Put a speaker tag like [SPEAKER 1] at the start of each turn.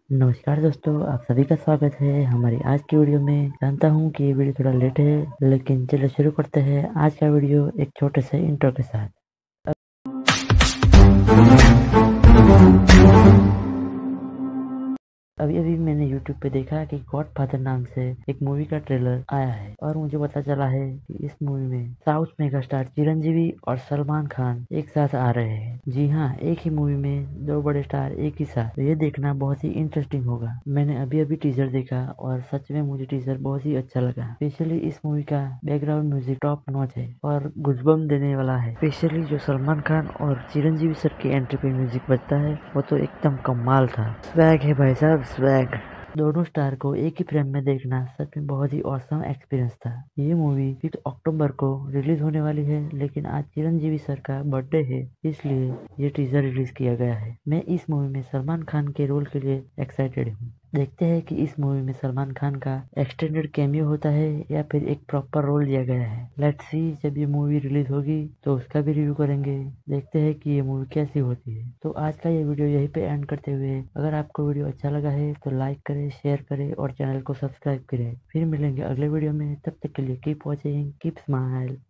[SPEAKER 1] नमस्कार दोस्तों, आप सभी का स्वागत है हमारी आज की वीडियो में। जानता हूँ कि ये वीडियो थोड़ा लेट है, लेकिन चलो शुरू करते हैं आज का वीडियो एक छोटे से इंट्रो के साथ। अभी अभी मैंने YouTube पे देखा कि गॉडफादर नाम से एक मूवी का ट्रेलर आया है और मुझे पता चला है कि इस मूवी में साउथ मेगा स्टार चिरंजीवी और सलमान खान एक साथ आ रहे हैं। जी हाँ, एक ही मूवी में दो बड़े स्टार एक ही साथ, तो ये देखना बहुत ही इंटरेस्टिंग होगा। मैंने अभी अभी टीजर देखा और सच में मुझे टीजर बहुत ही अच्छा लगा। स्पेशली इस मूवी का बैकग्राउंड म्यूजिक टॉप नॉच है और गूज़बम्प देने वाला है। स्पेशली जो सलमान खान और चिरंजीवी सर की एंट्री पे म्यूजिक बजता है वो तो एकदम कमाल था। स्वैग है भाई साहब, स्वैग। दोनों स्टार को एक ही फ्रेम में देखना सच में बहुत ही औसम एक्सपीरियंस था। ये मूवी 5 अक्टूबर को रिलीज होने वाली है, लेकिन आज चिरंजीवी सर का बर्थडे है, इसलिए ये टीजर रिलीज किया गया है। मैं इस मूवी में सलमान खान के रोल के लिए एक्साइटेड हूँ। देखते हैं कि इस मूवी में सलमान खान का एक्सटेंडेड कैमियो होता है या फिर एक प्रॉपर रोल दिया गया है। लेट्स सी, जब ये मूवी रिलीज होगी तो उसका भी रिव्यू करेंगे। देखते हैं कि ये मूवी कैसी होती है। तो आज का ये वीडियो यहीं पे एंड करते हुए, अगर आपको वीडियो अच्छा लगा है तो लाइक करें, शेयर करें और चैनल को सब्सक्राइब करें। फिर मिलेंगे अगले वीडियो में, तब तक के लिए कीप वॉचिंग, कीप स्माइल।